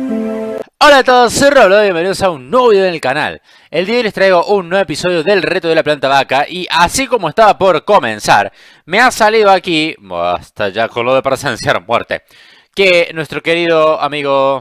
Hola a todos, soy Roblo y bienvenidos a un nuevo video en el canal. El día de hoy les traigo un nuevo episodio del reto de la planta vaca. Y así como estaba por comenzar, me ha salido aquí, hasta ya con lo de presenciar muerte, que nuestro querido amigo,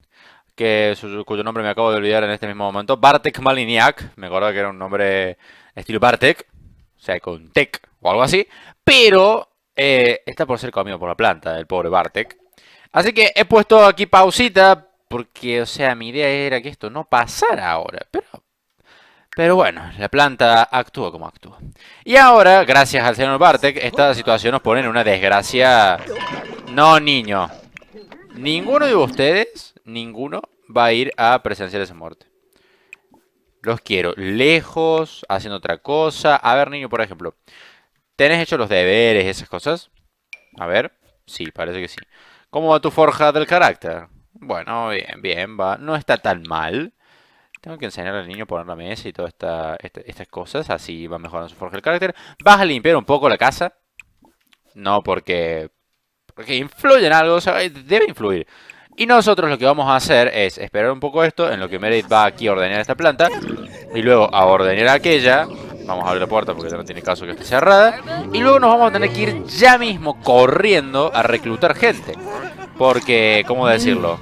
cuyo nombre me acabo de olvidar en este mismo momento, Bartek Maliniak, me acordaba que era un nombre estilo Bartek, o sea con tech o algo así, pero está por ser comido por la planta, el pobre Bartek. Así que he puesto aquí pausita. Porque, o sea, mi idea era que esto no pasara ahora. Pero bueno, la planta actúa como actúa. Y ahora, gracias al señor Bartek, esta situación nos pone en una desgracia. No, niño. Ninguno de ustedes, ninguno, va a ir a presenciar esa muerte. Los quiero lejos, haciendo otra cosa. A ver, niño, por ejemplo. ¿Tenés hecho los deberes, esas cosas? A ver. Sí, parece que sí. ¿Cómo va tu forja del carácter? Bueno, bien, bien, va. No está tan mal. Tengo que enseñar al niño a poner la mesa y todas estas cosas. Así va mejorando su forja del carácter. ¿Vas a limpiar un poco la casa? No, porque influye en algo. O sea, debe influir. Y nosotros lo que vamos a hacer es esperar un poco esto. En lo que Meredith va aquí a ordenar esta planta. Y luego a ordenar aquella. Vamos a abrir la puerta porque no tiene caso que esté cerrada. Y luego nos vamos a tener que ir ya mismo corriendo a reclutar gente. Porque, ¿cómo decirlo?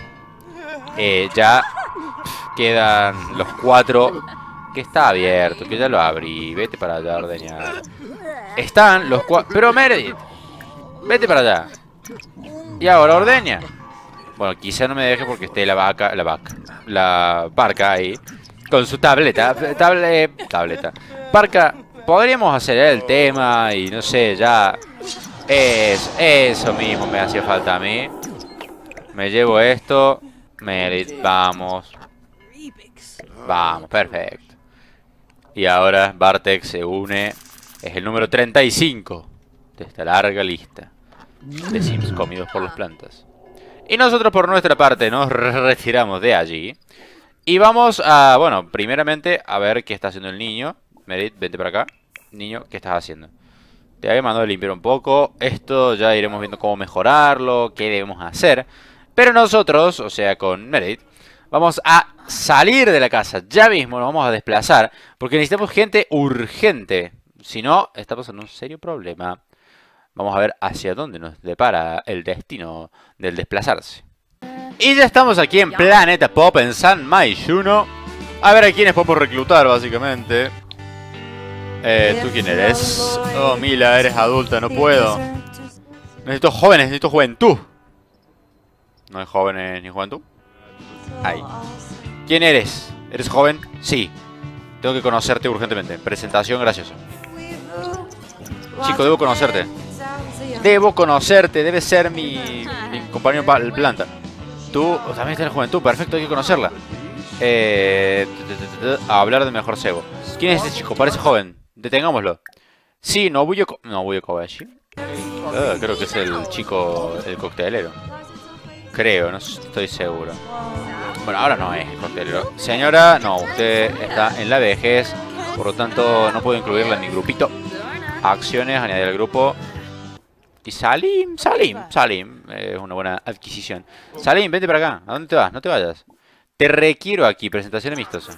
Ya quedan los 4. Que está abierto, que ya lo abrí. Vete para allá a ordeñar. Están los 4. Pero Meredith, vete para allá. Y ahora ordeña. Bueno, quizá no me deje porque esté la Parca ahí. Con su tableta. Parca, podríamos hacer el tema y no sé, ya. Eso mismo me hacía falta a mí. Me llevo esto. Meredith, vamos. Vamos, perfecto. Y ahora Bartek se une. Es el número 35 de esta larga lista de Sims comidos por las plantas. Y nosotros por nuestra parte nos retiramos de allí. Y vamos a, bueno, primeramente a ver qué está haciendo el niño. Meredith, vente para acá. Niño, ¿qué estás haciendo? Te había mandado a limpiar un poco. Esto ya iremos viendo cómo mejorarlo, qué debemos hacer. Pero nosotros, o sea, con Meredith, vamos a salir de la casa. Ya mismo nos vamos a desplazar. Porque necesitamos gente urgente. Si no, estamos en un serio problema. Vamos a ver hacia dónde nos depara el destino del desplazarse. Y ya estamos aquí en Planeta Pop, en San Maixuno. A ver a quiénes podemos reclutar, básicamente. ¿Tú quién eres? Oh, Mila, eres adulta, no puedo. Necesito jóvenes, necesito juventud. ¿No hay jóvenes ni juventud? Ahí. ¿Quién eres? ¿Eres joven? Sí. Tengo que conocerte urgentemente. Presentación graciosa. Chico, debo conocerte. Debo conocerte, debe ser mi compañero para el planta. Tú también tienes juventud, perfecto, hay que conocerla. A hablar de mejor cebo. ¿Quién es este chico? Parece joven. Detengámoslo. Sí, Nobuyo Kobayashi. Creo que es el chico, el coctelero. Creo, no estoy seguro. Bueno, ahora no es el coctelero. Señora, no, usted está en la vejez. Por lo tanto, no puedo incluirla en mi grupito. Acciones, añadir al grupo. Y Salim. Es una buena adquisición. Salim, vente para acá. ¿A dónde te vas? No te vayas. Te requiero aquí, presentación amistosa.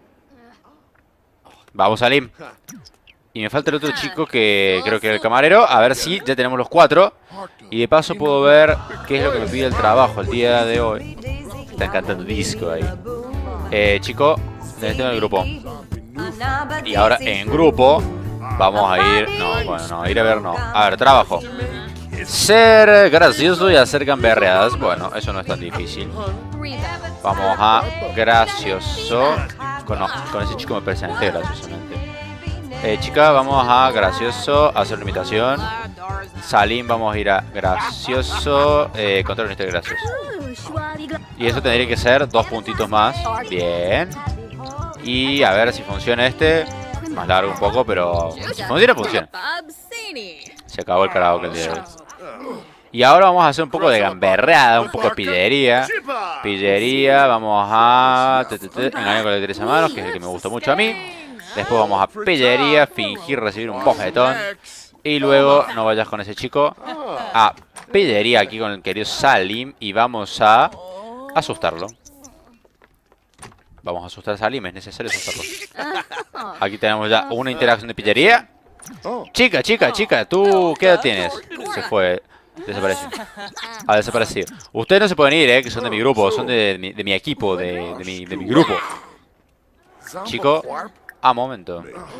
Vamos, Salim. Y me falta el otro chico que creo que era el camarero. A ver si ya tenemos los 4. Y de paso puedo ver qué es lo que me pide el trabajo el día de hoy. Están cantando disco ahí. Chico, tenés el grupo. Y ahora en grupo vamos a ir... No, bueno, no, ir a ver no. A ver, trabajo. Ser gracioso y hacer gamberreadas. Bueno, eso no es tan difícil. Vamos a gracioso. Con ese chico me presenté graciosamente. Chica, vamos a gracioso, hacer una imitación. Salim, vamos a ir a gracioso. Contar una historia graciosa. Y eso tendría que ser 2 puntitos más. Bien. Y a ver si funciona este. Más largo un poco, pero si funciona, funciona. Se acabó el karaoke el día de hoy. Y ahora vamos a hacer un poco de gamberreada, un poco de pillería. Pillería, vamos a... engañar con la derecha manos, que es el que me gusta mucho a mí. Después vamos a pillería, fingir recibir un bofetón. Y luego, no vayas con ese chico, a pillería aquí con el querido Salim. Y vamos a asustarlo. Vamos a asustar a Salim, es necesario asustarlo. Aquí tenemos ya una interacción de pillería. Chica, chica, chica, ¿tú qué edad tienes? Se fue, desapareció. Ha desaparecido. Ustedes no se pueden ir, que son de mi grupo, son de mi equipo, de mi grupo. Chico, momento.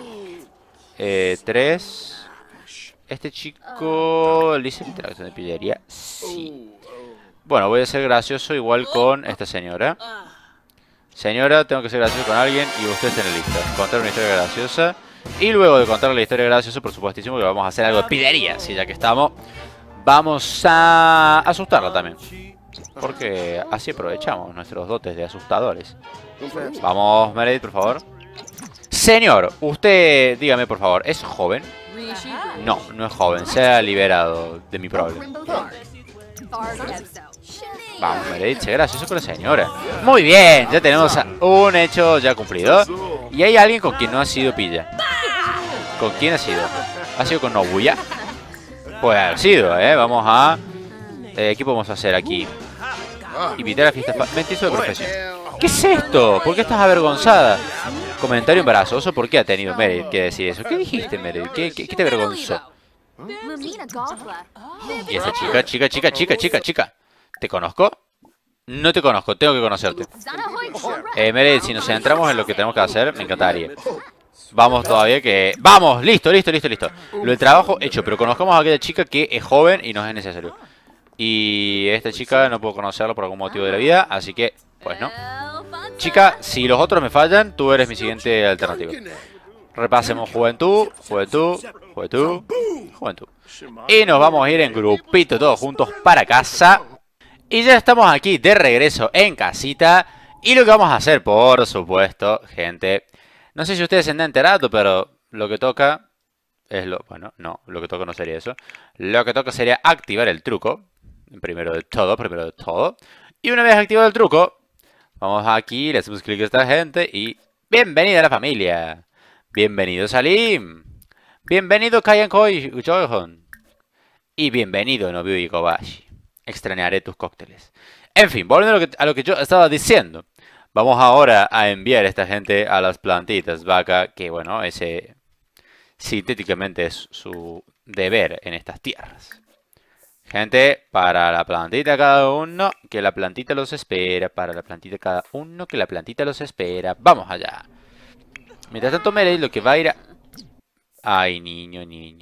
3. Este chico... ¿Le hice interacción de pillería? Sí. Bueno, voy a ser gracioso igual con esta señora. Señora, tengo que ser gracioso con alguien y usted está en la lista. Contar una historia graciosa. Y luego de contar la historia graciosa, por supuestísimo que vamos a hacer algo de pillería. Sí, ya que estamos, vamos a asustarla también. Porque así aprovechamos nuestros dotes de asustadores. Vamos, Meredith, por favor. Señor, usted, dígame por favor, ¿es joven? No, no es joven, se ha liberado de mi problema. Vamos, Meredith, sé gracioso con la señora. Muy bien, ya tenemos un hecho ya cumplido. Y hay alguien con quien no ha sido pilla. ¿Con quién ha sido? ¿Ha sido con Nobuya? Puede haber sido, Vamos a... ¿qué podemos hacer aquí? Invitar a fiesta... Mestizo de profesión. ¿Qué es esto? ¿Por qué estás avergonzada? Comentario embarazoso. ¿Por qué ha tenido Meredith que decir eso? ¿Qué dijiste, Meredith? ¿Qué te avergonzó? Y esa chica. ¿Te conozco? No te conozco, tengo que conocerte. Meredith, si nos centramos en lo que tenemos que hacer, me encantaría. Vamos todavía que... ¡Vamos! Listo. Lo del trabajo hecho, pero conozcamos a aquella chica que es joven y nos es necesario. Y esta chica no puedo conocerla por algún motivo de la vida, así que, pues no. Chica, si los otros me fallan, tú eres mi siguiente alternativa. Repasemos juventud. Y nos vamos a ir en grupito todos juntos para casa. Y ya estamos aquí de regreso en casita. Y lo que vamos a hacer, por supuesto, gente... No sé si ustedes se han enterado, pero lo que toca es lo... Bueno, no, lo que toca no sería eso. Lo que toca sería activar el truco. Primero de todo. Y una vez activado el truco, vamos aquí, le hacemos clic a esta gente y... ¡Bienvenida a la familia! ¡Bienvenido Salim! ¡Bienvenido Kayan Koi Joyhon! Y bienvenido Nobuo Ikobashi. Extrañaré tus cócteles. En fin, volviendo a lo que yo estaba diciendo. Vamos ahora a enviar a esta gente a las plantitas vaca, que bueno, ese sintéticamente es su deber en estas tierras. Gente, para la plantita cada uno, que la plantita los espera. Para la plantita cada uno, que la plantita los espera. Vamos allá. Mientras tanto, Meredith lo que va a ir a... Ay, niño.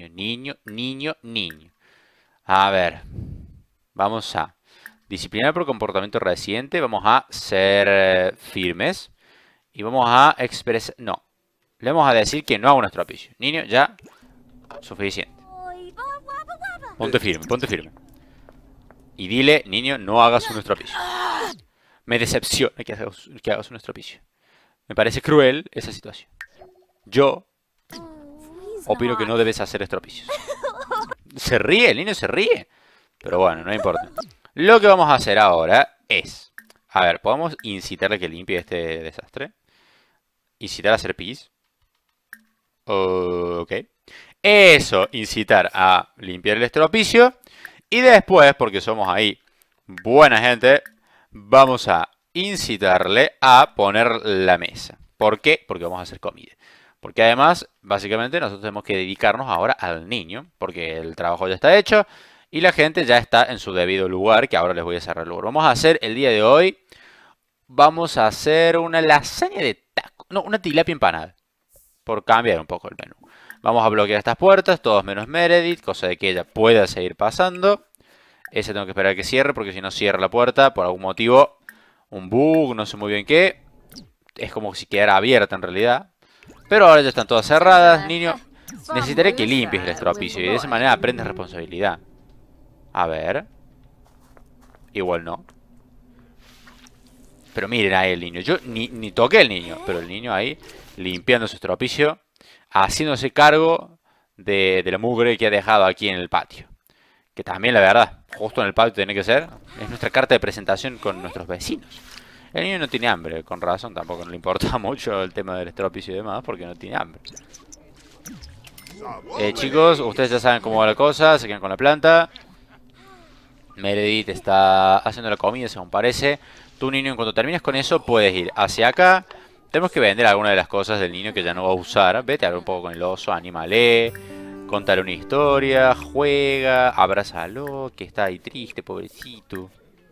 A ver. Vamos a... disciplinar por comportamiento reciente. Vamos a ser firmes. Y vamos a expresar... No. Le vamos a decir que no haga un estropicio. Niño, ya. Suficiente. Ponte firme. Y dile, niño, no hagas un estropicio. Me decepciona que hagas un estropicio. Me parece cruel esa situación. Yo opino que no debes hacer estropicios. Se ríe, el niño se ríe. Pero bueno, no importa. Lo que vamos a hacer ahora es... A ver, ¿podemos incitarle a que limpie este desastre? Incitar a hacer pis. Ok. Eso, incitar a limpiar el estropicio. Y después, porque somos ahí buena gente, vamos a incitarle a poner la mesa. ¿Por qué? Porque vamos a hacer comida. Porque además, básicamente, nosotros tenemos que dedicarnos ahora al niño. Porque el trabajo ya está hecho. Y la gente ya está en su debido lugar, que ahora les voy a cerrar el lugar. Vamos a hacer el día de hoy, vamos a hacer una lasaña de taco. No, una tilapia empanada. Por cambiar un poco el menú. Vamos a bloquear estas puertas, todos menos Meredith, cosa de que ella pueda seguir pasando. Ese tengo que esperar a que cierre, porque si no cierra la puerta, por algún motivo, un bug, no sé muy bien qué. Es como si quedara abierta en realidad. Pero ahora ya están todas cerradas, niño. Necesitaré que limpies el estropicio y de esa manera aprendes responsabilidad. A ver. Igual no. Pero miren ahí el niño. Yo ni toqué el niño. Pero el niño ahí limpiando su estropicio. Haciéndose cargo de la mugre que ha dejado aquí en el patio. Que también, la verdad, justo en el patio tiene que ser. Es nuestra carta de presentación con nuestros vecinos. El niño no tiene hambre. Con razón, tampoco le importa mucho el tema del estropicio y demás. Porque no tiene hambre. Chicos, ustedes ya saben cómo va la cosa. Se quedan con la planta. Meredith está haciendo la comida, según parece. Tú, niño, en cuanto termines con eso, puedes ir hacia acá. Tenemos que vender algunas de las cosas del niño que ya no va a usar. Vete a hablar un poco con el oso, anímale, contarle una historia, juega, abrázalo, que está ahí triste, pobrecito.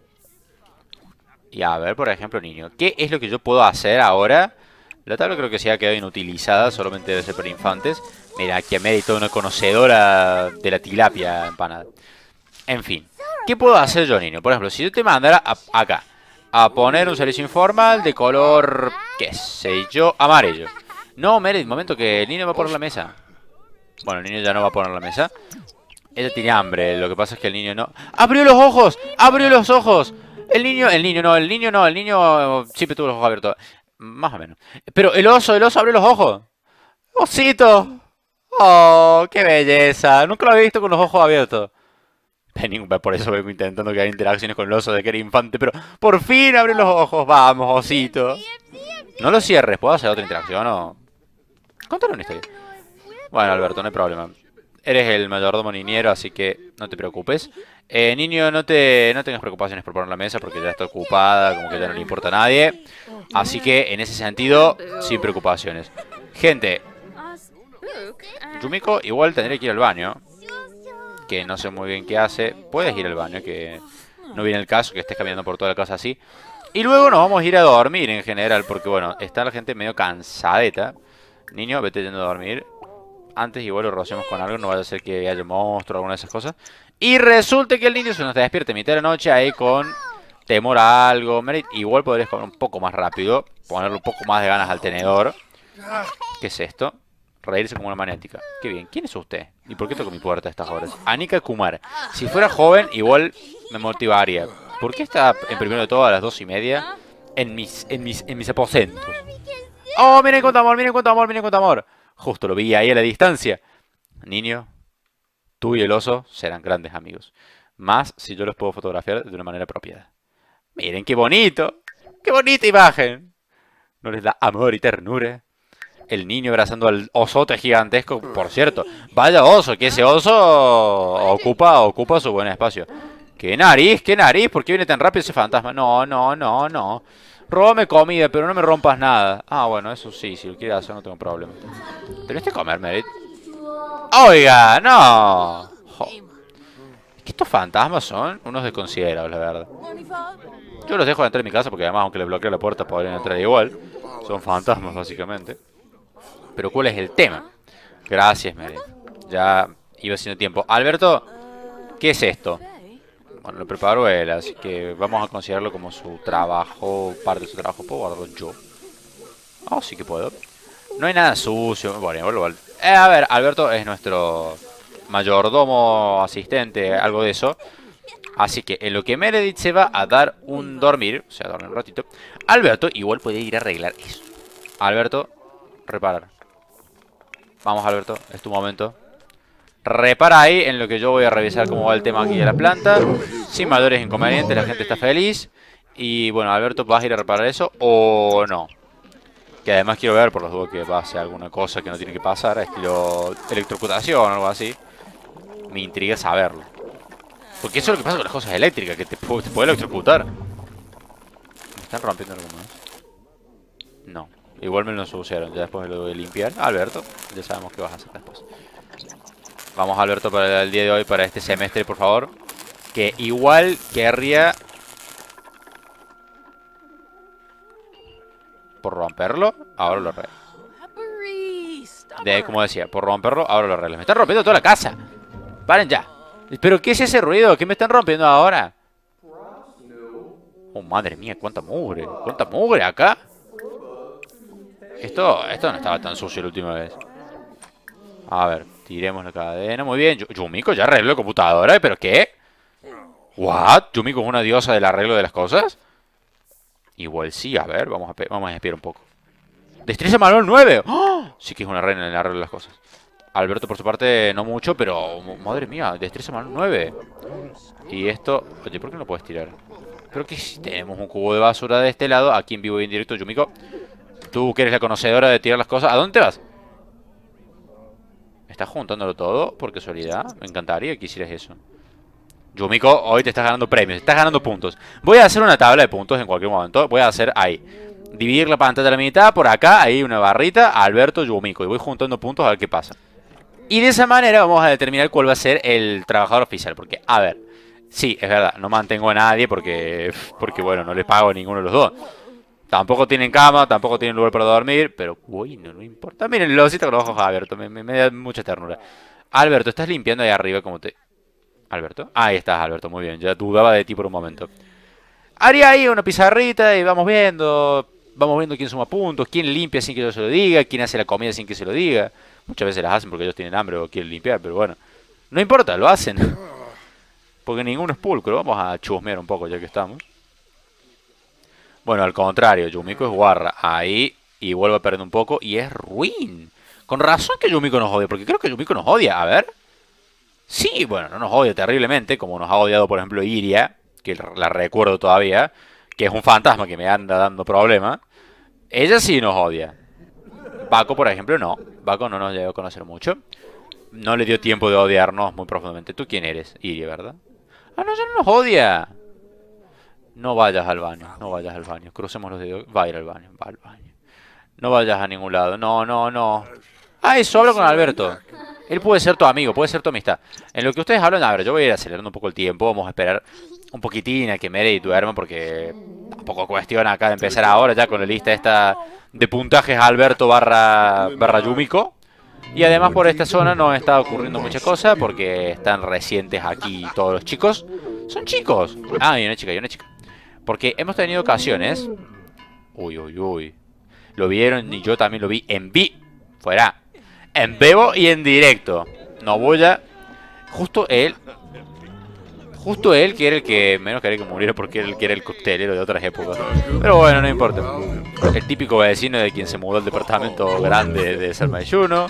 Y a ver, por ejemplo, niño, ¿qué es lo que yo puedo hacer ahora? La tabla creo que se ha quedado inutilizada, solamente debe ser para infantes. Mira, aquí me he toda una conocedora de la tilapia empanada. En fin, ¿qué puedo hacer yo, niño? Por ejemplo, si yo te mandara acá a poner un servicio informal de color, qué sé yo, amarillo. No, Meredith, momento que el niño va a poner la mesa. Bueno, el niño ya no va a poner la mesa. Ella tiene hambre, lo que pasa es que el niño no... ¡Abrió los ojos! ¡Abrió los ojos! El niño siempre tuvo los ojos abiertos. Más o menos. Pero el oso abrió los ojos. ¡Osito! ¡Oh, qué belleza! Nunca lo había visto con los ojos abiertos. Por eso vengo intentando que haya interacciones con el oso de que era infante, pero por fin abrió los ojos. Vamos, osito. No lo cierres, ¿puedo hacer otra interacción o...? Contale una historia. Bueno, Alberto, no hay problema. Eres el mayordomo niñero, así que no te preocupes. Niño, no tengas preocupaciones por poner la mesa porque ya está ocupada, como que ya no le importa a nadie. Así que, en ese sentido, sin preocupaciones. Gente, Yumiko igual tendría que ir al baño. Que no sé muy bien qué hace. Puedes ir al baño, que no viene el caso que estés caminando por toda la casa así. Y luego nos vamos a ir a dormir en general, porque bueno, está la gente medio cansadeta. Niño, vete yendo a dormir. Antes igual lo rociamos con algo, no vaya a ser que haya monstruo o alguna de esas cosas. Y resulta que el niño se nos despierte a mitad de la noche ahí con temor a algo. Merit, igual podrías comer un poco más rápido, ponerle un poco más de ganas al tenedor. ¿Qué es esto? Reírse como una maniática. Qué bien. ¿Quién es usted? ¿Y por qué toco mi puerta a estas horas? Anika Kumar. Si fuera joven, igual me motivaría. ¿Por qué está en primero de todo a las 2:30 en mis aposentos? ¡Oh, miren cuánto amor, miren cuánto amor, miren cuánto amor! Justo lo vi ahí a la distancia. Niño, tú y el oso serán grandes amigos. Más si yo los puedo fotografiar de una manera apropiada. Miren qué bonito. ¡Qué bonita imagen! ¿No les da amor y ternura? El niño abrazando al osote gigantesco. Por cierto, vaya oso, que ese oso ocupa su buen espacio. ¡Qué nariz, qué nariz! ¿Por qué viene tan rápido ese fantasma? No, no, no, no. Róbame comida, pero no me rompas nada. Ah, bueno, eso sí, si lo quieres hacer no tengo problema. ¿Tenés que comer, Merit? ¡Oiga, no! Jo. Es que estos fantasmas son unos desconsiderados, la verdad. Yo los dejo de entrar en mi casa porque además, aunque les bloquee la puerta, podrían entrar igual. Son fantasmas, básicamente. Pero ¿cuál es el tema? Gracias, Merit. Ya iba haciendo tiempo. Alberto, ¿qué es esto? Bueno, lo preparó él, así que vamos a considerarlo como su trabajo, parte de su trabajo. ¿Puedo guardarlo yo? Oh, sí que puedo. No hay nada sucio. Bueno, a ver, Alberto es nuestro mayordomo, asistente, algo de eso. Así que en lo que Meredith se va a dar un dormir, o sea, dormir un ratito, Alberto igual puede ir a arreglar eso. Alberto, reparar. Vamos, Alberto, es tu momento. Repara ahí en lo que yo voy a revisar cómo va el tema aquí de la planta. Sin mayores inconvenientes, la gente está feliz. Y bueno, Alberto, ¿vas a ir a reparar eso o no? Que además quiero ver, por los dudas, que pase alguna cosa que no tiene que pasar, estilo electrocutación o algo así. Me intriga saberlo. Porque eso es lo que pasa con las cosas eléctricas, que te puede electrocutar. ¿Me están rompiendo algo más? No, igual me lo ensuciaron, ya después me lo voy a limpiar. Alberto, ya sabemos qué vas a hacer después. Vamos, Alberto, para el día de hoy, para este semestre, por favor. Que igual querría... Por romperlo, ahora lo arreglo. Como decía, por romperlo, ahora lo arreglo. Me están rompiendo toda la casa. Paren ya. ¿Pero qué es ese ruido? ¿Qué me están rompiendo ahora? Oh, madre mía, cuánta mugre. ¿Cuánta mugre acá? Esto no estaba tan sucio la última vez. A ver, tiremos la cadena. Muy bien. Yumiko ya arregló la computadora. ¿Pero qué? ¿What? ¿Yumiko es una diosa del arreglo de las cosas? Igual sí. A ver, vamos a espiar un poco. Destreza manual 9. ¡Oh! Sí que es una reina en el arreglo de las cosas. Alberto, por su parte, no mucho, pero... Madre mía, destreza manual 9. Y esto... Oye, ¿por qué no lo puedes tirar? Creo que si tenemos un cubo de basura de este lado, aquí en vivo y en directo, Yumiko. Tú que eres la conocedora de tirar las cosas. ¿A dónde te vas? ¿Estás juntándolo todo? Por casualidad. Me encantaría que hicieras eso. Yumiko, hoy te estás ganando premios, estás ganando puntos. Voy a hacer una tabla de puntos en cualquier momento. Voy a hacer ahí. Dividir la pantalla a la mitad, por acá, ahí una barrita, Alberto, Yumiko. Y voy juntando puntos a ver qué pasa. Y de esa manera vamos a determinar cuál va a ser el trabajador oficial. Porque, a ver, sí, es verdad, no mantengo a nadie porque bueno, no les pago a ninguno de los dos. Tampoco tienen cama, tampoco tienen lugar para dormir, pero, uy, no importa. Miren, lo cito con los ojos abiertos, me da mucha ternura. Alberto, estás limpiando ahí arriba como te... ¿Alberto? Ahí estás, Alberto, muy bien, ya dudaba de ti por un momento. Haría ahí una pizarrita y vamos viendo quién suma puntos, quién limpia sin que yo se lo diga, quién hace la comida sin que se lo diga. Muchas veces las hacen porque ellos tienen hambre o quieren limpiar, pero bueno, no importa, lo hacen. Porque ninguno es pulcro, vamos a chusmear un poco ya que estamos. Bueno, al contrario, Yumiko es guarra, ahí, y vuelve a perder un poco, y es ruin. Con razón que Yumiko nos odia, porque creo que Yumiko nos odia, a ver. Sí, bueno, no nos odia terriblemente, como nos ha odiado, por ejemplo, Iria, que la recuerdo todavía, que es un fantasma que me anda dando problemas. Ella sí nos odia. Baco, por ejemplo, no. Baco no nos llegó a conocer mucho. No le dio tiempo de odiarnos muy profundamente. ¿Tú quién eres? Iria, ¿verdad? Ah, no, ya no nos odia. No vayas al baño, no vayas al baño. Crucemos los dedos. Va a ir al baño, va al baño. No vayas a ningún lado. No, no, no. Ah, eso, hablo con Alberto. Él puede ser tu amigo, puede ser tu amistad. En lo que ustedes hablan, a ver, yo voy a ir acelerando un poco el tiempo. Vamos a esperar un poquitín a que Meredith duerma porque tampoco cuestiona acá de empezar ahora ya con la lista esta de puntajes Alberto barra Yumiko. Y además por esta zona no está ocurriendo mucha cosa porque están recientes aquí todos los chicos. Son chicos. Ah, y una chica, y una chica. Porque hemos tenido ocasiones. Uy, uy, uy. Lo vieron y yo también lo vi en fuera. En vivo y en directo. No voy a... Justo él, que era el que menos quería que muriera porque era el que era el coctelero de otras épocas. Pero bueno, no importa. El típico vecino de quien se mudó al departamento grande de Selma de Juno.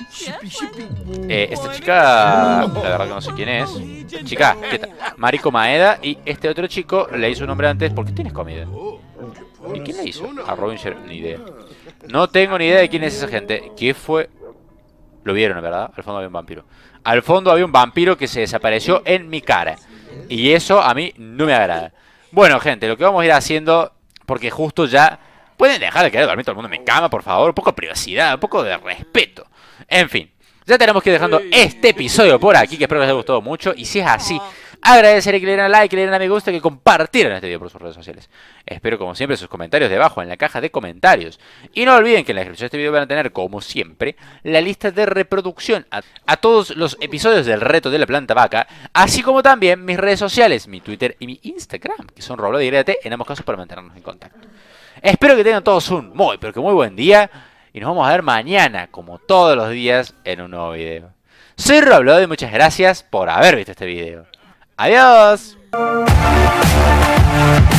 Esta chica, la verdad que no sé quién es. Chica, ¿qué tal? Mariko Maeda. Y este otro chico le hizo un nombre antes. ¿Por qué tienes comida? ¿Y quién le hizo? A Robin Sher, ni idea. No tengo ni idea de quién es esa gente. ¿Qué fue? Lo vieron, ¿verdad? Al fondo había un vampiro. Al fondo había un vampiro que se desapareció en mi cara. Y eso a mí no me agrada. Bueno, gente, lo que vamos a ir haciendo, porque justo ya... ¿Pueden dejar de querer dormir todo el mundo en mi cama, por favor? Un poco de privacidad, un poco de respeto. En fin, ya tenemos que ir dejando este episodio por aquí, que espero que les haya gustado mucho. Y si es así, agradeceré que le dieran a like, que le dieran a me gusta, que compartieran este video por sus redes sociales. Espero, como siempre, sus comentarios debajo en la caja de comentarios. Y no olviden que en la descripción de este video van a tener, como siempre, la lista de reproducción a todos los episodios del reto de la planta vaca, así como también mis redes sociales, mi Twitter y mi Instagram, que son Roblox y Grete, en ambos casos para mantenernos en contacto. Espero que tengan todos un muy, pero que muy buen día. Y nos vamos a ver mañana, como todos los días, en un nuevo video. Soy Roblox y muchas gracias por haber visto este video. ¡Adiós!